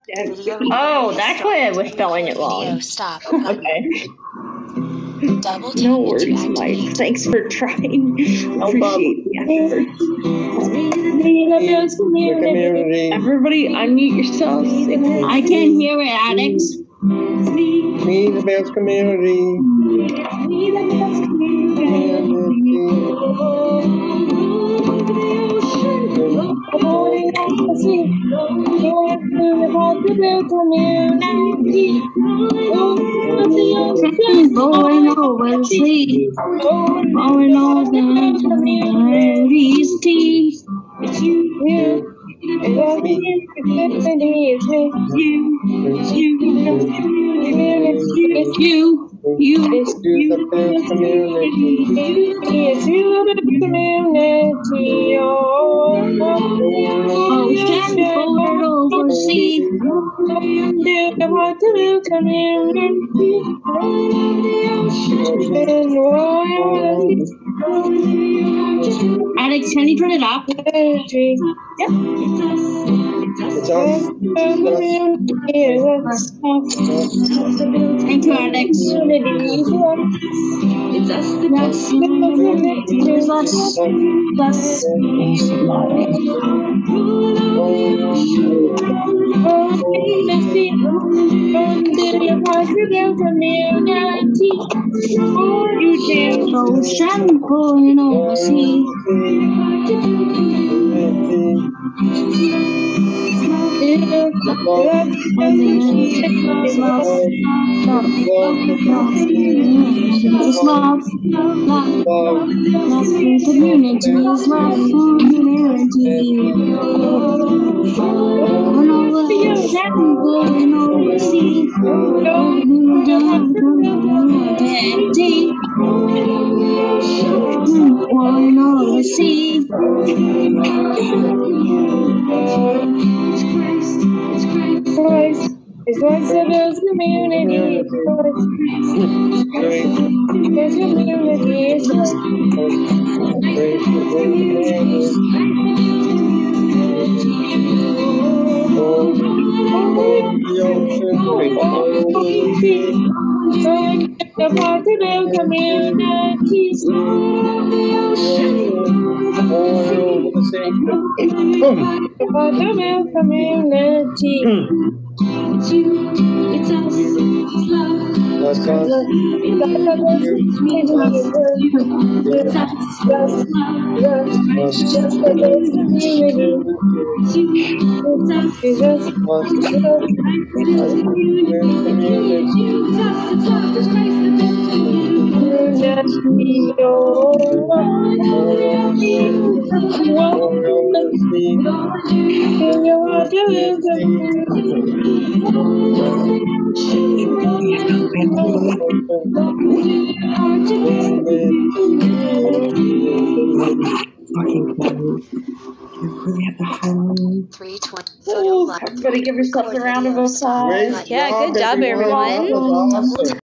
Oh, that's why I was spelling it wrong. Stop. Okay. Double tap No to worries, activate. Mike. Thanks for trying. No Appreciate the effort. Community. Everybody, unmute yourselves. I can't hear it, Alex. Me, the best community. Going over the sea, going over the east tea. It's you. It's me. It's you. It's you, the best community. It's you, the community. Ocean going over sea. The community. Alex, can you turn it up? It's us. Thank you, Alex. It's us. It's us. Us. Ocean going over sea. Love community is love community. Going over the ocean, going over the sea. Going over the sea. It's Christ that builds community. There's community. It's the positive community. The positive community. It's you, it's us, it's love. Let's go. Everybody give yourself a round of applause. Great Yeah, job, good job, everyone. That was awesome.